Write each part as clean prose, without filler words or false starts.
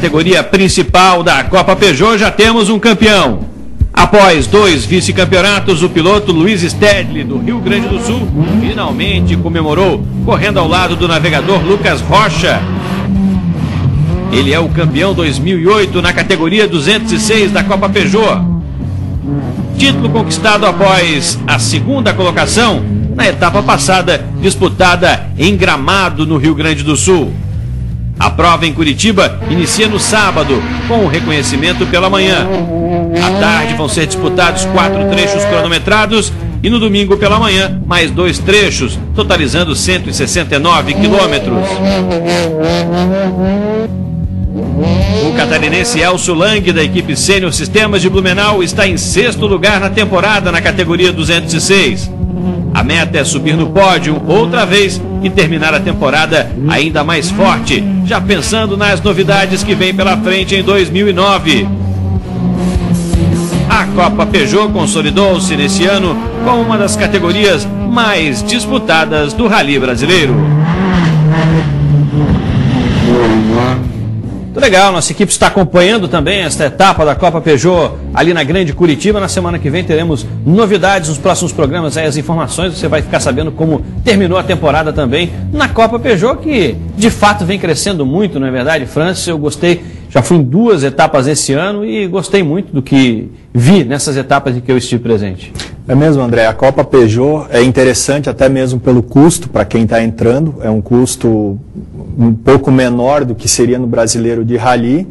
categoria principal da Copa Peugeot, já temos um campeão. Após 2 vice-campeonatos, o piloto Luiz Stedley, do Rio Grande do Sul, finalmente comemorou, correndo ao lado do navegador Lucas Rocha. Ele é o campeão 2008 na categoria 206 da Copa Peugeot. Título conquistado após a 2ª colocação na etapa passada, disputada em Gramado, no Rio Grande do Sul. A prova em Curitiba inicia no sábado, com o reconhecimento pela manhã. À tarde vão ser disputados 4 trechos cronometrados e no domingo pela manhã, mais 2 trechos, totalizando 169 quilômetros. O catarinense Elcio Lang, da equipe Sênior Sistemas de Blumenau, está em 6º lugar na temporada na categoria 206. A meta é subir no pódio outra vez e terminar a temporada ainda mais forte, já pensando nas novidades que vem pela frente em 2009. A Copa Peugeot consolidou-se nesse ano como uma das categorias mais disputadas do Rally brasileiro. Muito legal, nossa equipe está acompanhando também esta etapa da Copa Peugeot ali na Grande Curitiba. Na semana que vem teremos novidades nos próximos programas, aí as informações, você vai ficar sabendo como terminou a temporada também na Copa Peugeot, que de fato vem crescendo muito, não é verdade, Francis? Eu gostei, já fui em 2 etapas esse ano e gostei muito do que vi nessas etapas em que eu estive presente. É mesmo, André, a Copa Peugeot é interessante até mesmo pelo custo, para quem está entrando, é um custo um pouco menor do que seria no brasileiro de rally.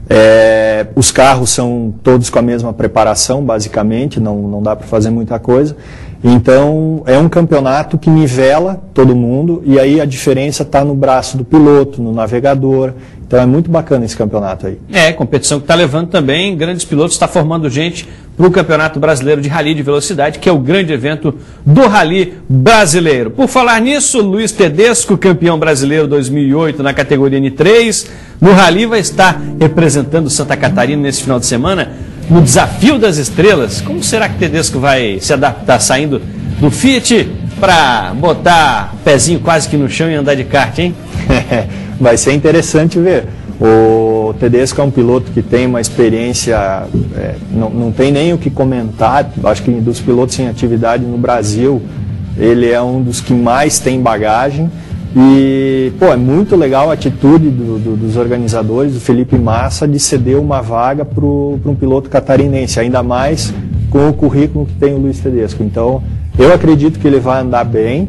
Os carros são todos com a mesma preparação, basicamente, não dá para fazer muita coisa. Então, é um campeonato que nivela todo mundo, e aí a diferença está no braço do piloto, no navegador. Então é muito bacana esse campeonato aí. Competição que está levando também grandes pilotos, está formando gente para o Campeonato Brasileiro de Rally de Velocidade, que é o grande evento do Rally brasileiro. Por falar nisso, Luiz Tedesco, campeão brasileiro 2008 na categoria N3, no Rally vai estar representando Santa Catarina nesse final de semana no Desafio das Estrelas. Como será que Tedesco vai se adaptar saindo do Fiat para botar o pezinho quase que no chão e andar de kart, hein? Vai ser interessante ver. O Tedesco é um piloto que tem uma experiência, não tem nem o que comentar. Acho que dos pilotos em atividade no Brasil, ele é um dos que mais tem bagagem. E, é muito legal a atitude dos organizadores, do Felipe Massa, de ceder uma vaga para um piloto catarinense, ainda mais com o currículo que tem o Luiz Tedesco. Então, eu acredito que ele vai andar bem.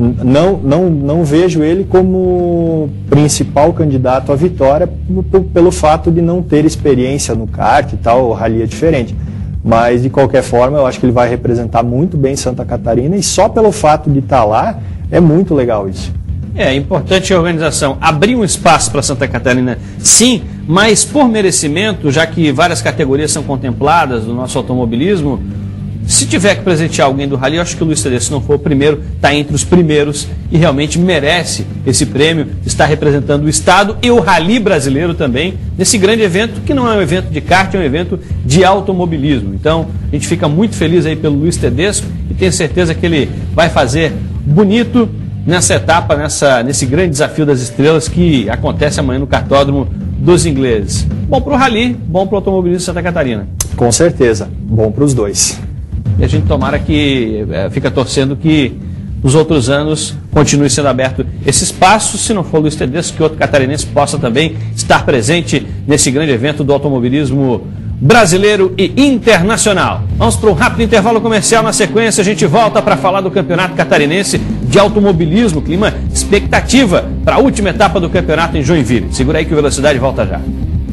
Não vejo ele como principal candidato à vitória pelo fato de não ter experiência no kart e tal, o rally é diferente. Mas, de qualquer forma, eu acho que ele vai representar muito bem Santa Catarina, e só pelo fato de estar lá, é muito legal isso. É importante a organização abrir um espaço para Santa Catarina, sim, mas por merecimento, já que várias categorias são contempladas no nosso automobilismo. Se tiver que presentear alguém do Rally, eu acho que o Luiz Tedesco, se não for o primeiro, está entre os primeiros e realmente merece esse prêmio, está representando o Estado e o Rally brasileiro também, nesse grande evento, que não é um evento de kart, é um evento de automobilismo. Então, a gente fica muito feliz aí pelo Luiz Tedesco e tenho certeza que ele vai fazer bonito nessa etapa, nesse grande Desafio das Estrelas que acontece amanhã no Kartódromo dos Ingleses. Bom para o Rally, bom para o automobilismo de Santa Catarina. Com certeza, bom para os dois. E a gente tomara que, fica torcendo que nos outros anos continue sendo aberto esse espaço, se não for Luiz Tedesco, que outro catarinense possa também estar presente nesse grande evento do automobilismo brasileiro e internacional. Vamos para um rápido intervalo comercial. Na sequência a gente volta para falar do Campeonato Catarinense de Automobilismo, clima expectativa para a última etapa do campeonato em Joinville. Segura aí que o Velocidade volta já.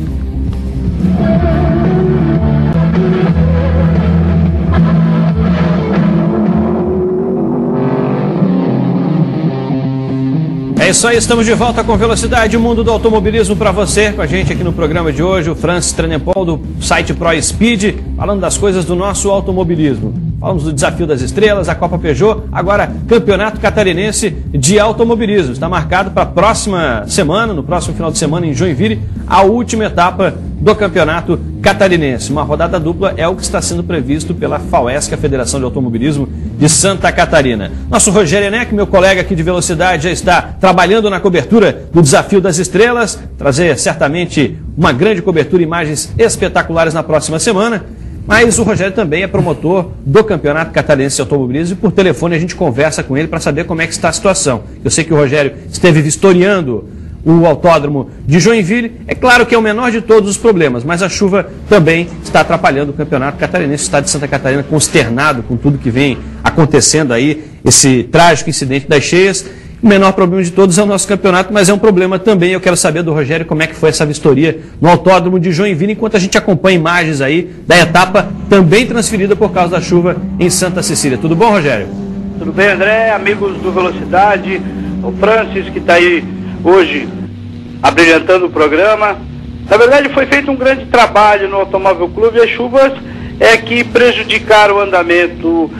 É isso aí, estamos de volta com Velocidade, o mundo do automobilismo para você. Com a gente aqui no programa de hoje, o Francis Trenepol, do site Pro Speed, falando das coisas do nosso automobilismo. Falamos do Desafio das Estrelas, a Copa Peugeot, agora Campeonato Catarinense de Automobilismo. Está marcado para a próxima semana, no próximo final de semana em Joinville, a última etapa do Campeonato Catarinense. Uma rodada dupla é o que está sendo previsto pela FAUESC, a Federação de Automobilismo de Santa Catarina. Nosso Rogério Eneck, meu colega aqui de Velocidade, já está trabalhando na cobertura do Desafio das Estrelas, trazer certamente uma grande cobertura, imagens espetaculares na próxima semana. Mas o Rogério também é promotor do Campeonato Catarinense de Automobilismo e por telefone a gente conversa com ele para saber como é que está a situação. Eu sei que o Rogério esteve vistoriando o autódromo de Joinville. É claro que é o menor de todos os problemas, mas a chuva também está atrapalhando o Campeonato Catarinense. O estado de Santa Catarina consternado com tudo que vem acontecendo aí, esse trágico incidente das cheias. O menor problema de todos é o nosso campeonato, mas é um problema também. Eu quero saber do Rogério como é que foi essa vistoria no autódromo de Joinville, enquanto a gente acompanha imagens aí da etapa também transferida por causa da chuva em Santa Cecília. Tudo bom, Rogério? Tudo bem, André, amigos do Velocidade, o Francis que está aí hoje abrilhantando o programa. Na verdade foi feito um grande trabalho no Automóvel Clube e as chuvas que prejudicaram o andamento,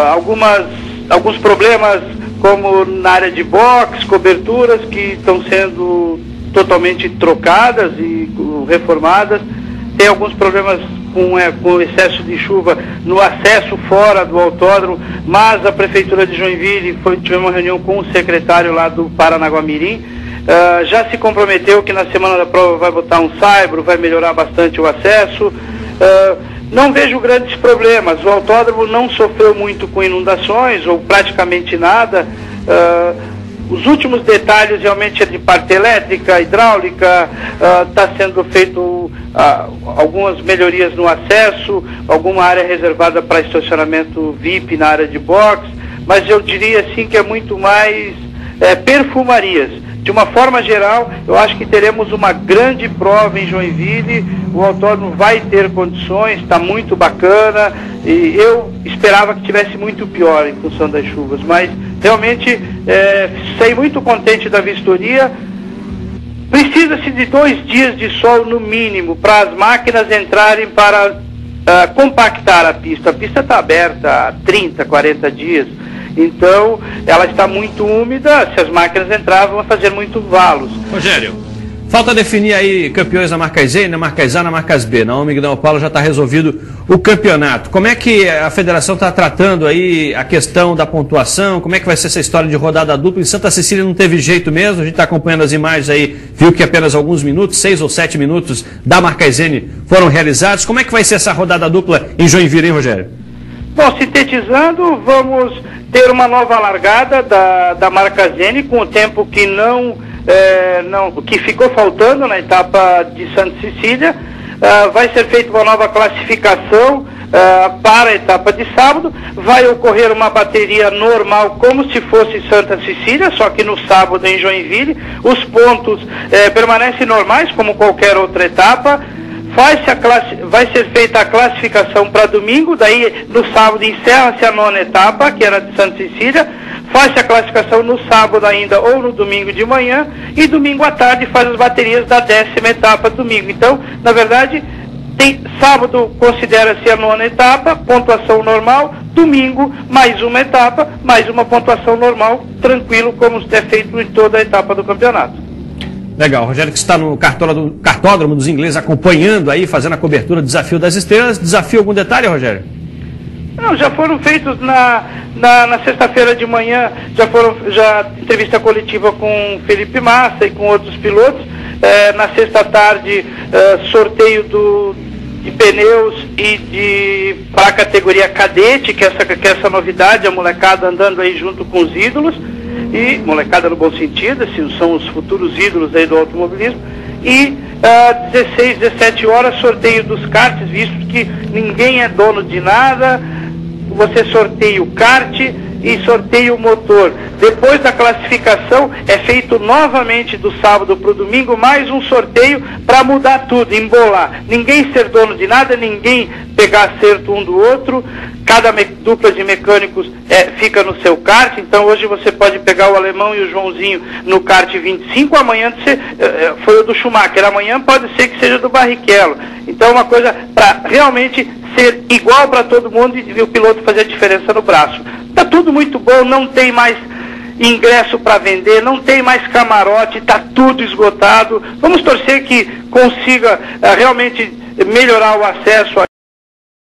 alguns problemas como na área de box, coberturas que estão sendo totalmente trocadas e reformadas. Tem alguns problemas com excesso de chuva no acesso fora do autódromo, mas a Prefeitura de Joinville tivemos uma reunião com o secretário lá do Paranaguamirim, já se comprometeu que na semana da prova vai botar um saibro, vai melhorar bastante o acesso. Não vejo grandes problemas, o autódromo não sofreu muito com inundações, ou praticamente nada. Os últimos detalhes realmente é de parte elétrica, hidráulica, está sendo feito algumas melhorias no acesso, alguma área reservada para estacionamento VIP na área de box, mas eu diria assim que é muito mais perfumarias. De uma forma geral, eu acho que teremos uma grande prova em Joinville, o autódromo vai ter condições, está muito bacana, e eu esperava que tivesse muito pior em função das chuvas, mas realmente saí muito contente da vistoria. Precisa-se de 2 dias de sol no mínimo para as máquinas entrarem para compactar a pista. A pista está aberta há 30, 40 dias. Então, ela está muito úmida, se as máquinas entravam, vão fazer muito valos. Rogério, falta definir aí campeões na Marcas E, na Marcas A, na Marcas B. Na OMG Dão Paulo já está resolvido o campeonato. Como é que a federação está tratando aí a questão da pontuação? Como é que vai ser essa história de rodada dupla? Em Santa Cecília não teve jeito mesmo, a gente está acompanhando as imagens aí, viu que apenas alguns minutos, 6 ou 7 minutos da Marcas N foram realizados. Como é que vai ser essa rodada dupla em Joinville, hein, Rogério? Bom, sintetizando, vamos ter uma nova largada da Marcas N com o tempo que que ficou faltando na etapa de Santa Cecília. Vai ser feita uma nova classificação para a etapa de sábado. Vai ocorrer uma bateria normal como se fosse Santa Cecília, só que no sábado em Joinville. Os pontos permanecem normais como qualquer outra etapa. Vai ser feita a classificação para domingo, daí no sábado encerra-se a 9ª etapa, que era de Santa Cecília, faz-se a classificação no sábado ainda ou no domingo de manhã, e domingo à tarde faz as baterias da 10ª etapa domingo. Então, na verdade, sábado considera-se a 9ª etapa, pontuação normal, domingo mais uma etapa, mais uma pontuação normal, tranquilo, como é feito em toda a etapa do campeonato. Legal, o Rogério que está no cartódromo dos ingleses acompanhando aí, fazendo a cobertura do Desafio das Estrelas. Desafio algum detalhe, Rogério? Não, já foram feitos na sexta-feira de manhã, já entrevista coletiva com Felipe Massa e com outros pilotos. Na sexta tarde, sorteio de pneus e para a categoria cadete, que é essa novidade, a molecada andando aí junto com os ídolos. E molecada no bom sentido, são os futuros ídolos aí do automobilismo. E 16, 17 horas, sorteio dos karts, visto que ninguém é dono de nada. Você sorteia o kart e sorteia o motor. Depois da classificação é feito novamente do sábado para o domingo mais um sorteio para mudar tudo, embolar. Ninguém ser dono de nada, ninguém pegar acerto um do outro. Cada dupla de mecânicos fica no seu kart. Então hoje você pode pegar o Alemão e o Joãozinho no kart 25, amanhã foi o do Schumacher, amanhã pode ser que seja do Barrichello. Então é uma coisa para realmente ser igual para todo mundo e o piloto fazer a diferença no braço. Está tudo muito bom, não tem mais ingresso para vender, não tem mais camarote, está tudo esgotado. Vamos torcer que consiga realmente melhorar o acesso